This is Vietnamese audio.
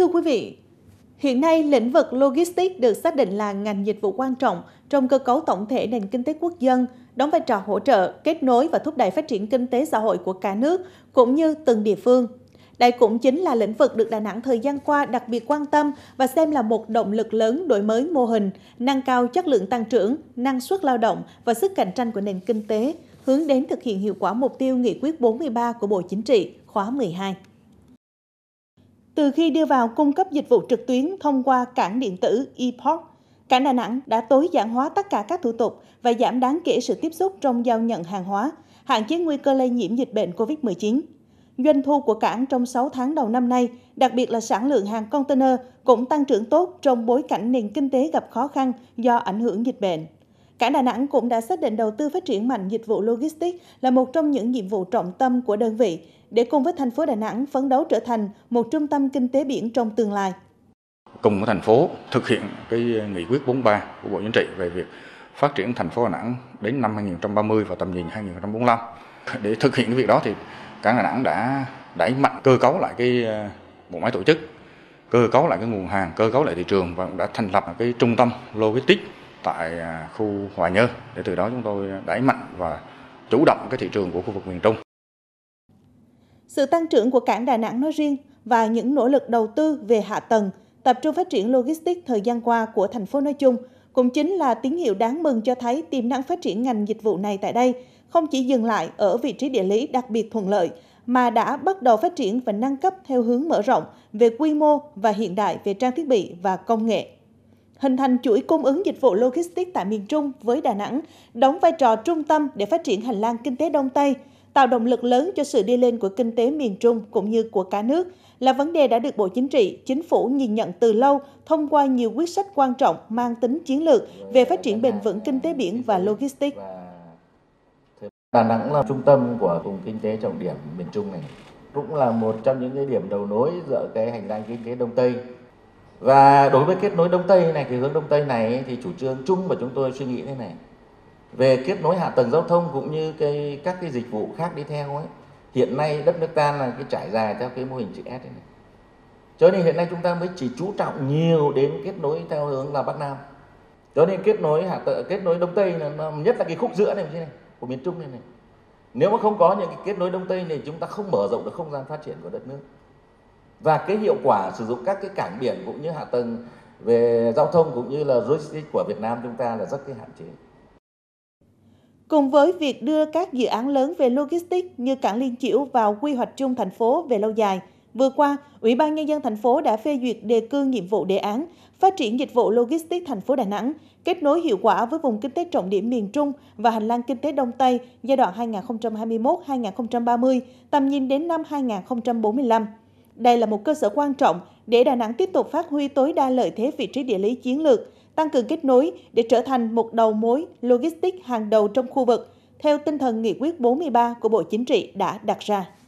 Thưa quý vị, hiện nay lĩnh vực logistics được xác định là ngành dịch vụ quan trọng trong cơ cấu tổng thể nền kinh tế quốc dân, đóng vai trò hỗ trợ, kết nối và thúc đẩy phát triển kinh tế xã hội của cả nước cũng như từng địa phương. Đây cũng chính là lĩnh vực được Đà Nẵng thời gian qua đặc biệt quan tâm và xem là một động lực lớn đổi mới mô hình, nâng cao chất lượng tăng trưởng, năng suất lao động và sức cạnh tranh của nền kinh tế, hướng đến thực hiện hiệu quả mục tiêu Nghị quyết 43 của Bộ Chính trị khóa 12. Từ khi đưa vào cung cấp dịch vụ trực tuyến thông qua cảng điện tử ePort, cảng Đà Nẵng đã tối giản hóa tất cả các thủ tục và giảm đáng kể sự tiếp xúc trong giao nhận hàng hóa, hạn chế nguy cơ lây nhiễm dịch bệnh COVID-19. Doanh thu của cảng trong 6 tháng đầu năm nay, đặc biệt là sản lượng hàng container, cũng tăng trưởng tốt trong bối cảnh nền kinh tế gặp khó khăn do ảnh hưởng dịch bệnh. Cảng Đà Nẵng cũng đã xác định đầu tư phát triển mạnh dịch vụ logistics là một trong những nhiệm vụ trọng tâm của đơn vị, để cùng với thành phố Đà Nẵng phấn đấu trở thành một trung tâm kinh tế biển trong tương lai. Cùng với thành phố thực hiện cái nghị quyết 43 của Bộ Chính trị về việc phát triển thành phố Đà Nẵng đến năm 2030 và tầm nhìn 2045. Để thực hiện cái việc đó thì cảng Đà Nẵng đã đẩy mạnh cơ cấu lại cái bộ máy tổ chức, cơ cấu lại cái nguồn hàng, cơ cấu lại thị trường và đã thành lập cái trung tâm logistics tại khu Hòa Nhơn, để từ đó chúng tôi đẩy mạnh và chủ động cái thị trường của khu vực miền Trung. Sự tăng trưởng của cảng Đà Nẵng nói riêng và những nỗ lực đầu tư về hạ tầng, tập trung phát triển logistics thời gian qua của thành phố nói chung cũng chính là tín hiệu đáng mừng cho thấy tiềm năng phát triển ngành dịch vụ này tại đây không chỉ dừng lại ở vị trí địa lý đặc biệt thuận lợi, mà đã bắt đầu phát triển và nâng cấp theo hướng mở rộng về quy mô và hiện đại về trang thiết bị và công nghệ. Hình thành chuỗi cung ứng dịch vụ logistics tại miền Trung với Đà Nẵng, đóng vai trò trung tâm để phát triển hành lang kinh tế Đông Tây, tạo động lực lớn cho sự đi lên của kinh tế miền Trung cũng như của cả nước, là vấn đề đã được Bộ Chính trị, Chính phủ nhìn nhận từ lâu thông qua nhiều quyết sách quan trọng mang tính chiến lược về phát triển bền vững kinh tế biển và logistics. Đà Nẵng là trung tâm của vùng kinh tế trọng điểm miền Trung này, cũng là một trong những cái điểm đầu nối giữa cái hành lang kinh tế Đông Tây. Và đối với kết nối Đông Tây này, cái hướng Đông Tây này thì chủ trương chung và chúng tôi suy nghĩ thế này. Về kết nối hạ tầng giao thông cũng như các cái dịch vụ khác đi theo ấy. Hiện nay đất nước ta là cái trải dài theo cái mô hình chữ S này. Cho nên hiện nay chúng ta mới chỉ chú trọng nhiều đến kết nối theo hướng là Bắc Nam. Cho nên kết nối Đông Tây là nhất là cái khúc giữa này của miền Trung này. Nếu mà không có những cái kết nối Đông Tây này, chúng ta không mở rộng được không gian phát triển của đất nước. Và cái hiệu quả sử dụng các cái cảng biển cũng như hạ tầng về giao thông cũng như là logistics của Việt Nam chúng ta là rất cái hạn chế. Cùng với việc đưa các dự án lớn về logistics như cảng Liên Chiểu vào quy hoạch chung thành phố về lâu dài, vừa qua, Ủy ban Nhân dân thành phố đã phê duyệt đề cương nhiệm vụ đề án phát triển dịch vụ logistics thành phố Đà Nẵng, kết nối hiệu quả với vùng kinh tế trọng điểm miền Trung và hành lang kinh tế Đông Tây giai đoạn 2021-2030, tầm nhìn đến năm 2045. Đây là một cơ sở quan trọng để Đà Nẵng tiếp tục phát huy tối đa lợi thế vị trí địa lý chiến lược, tăng cường kết nối để trở thành một đầu mối logistics hàng đầu trong khu vực, theo tinh thần Nghị quyết 43 của Bộ Chính trị đã đặt ra.